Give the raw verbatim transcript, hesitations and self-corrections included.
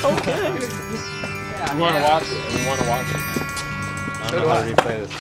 Okay. We want to watch it. We want to watch it. I don't know how to replay this.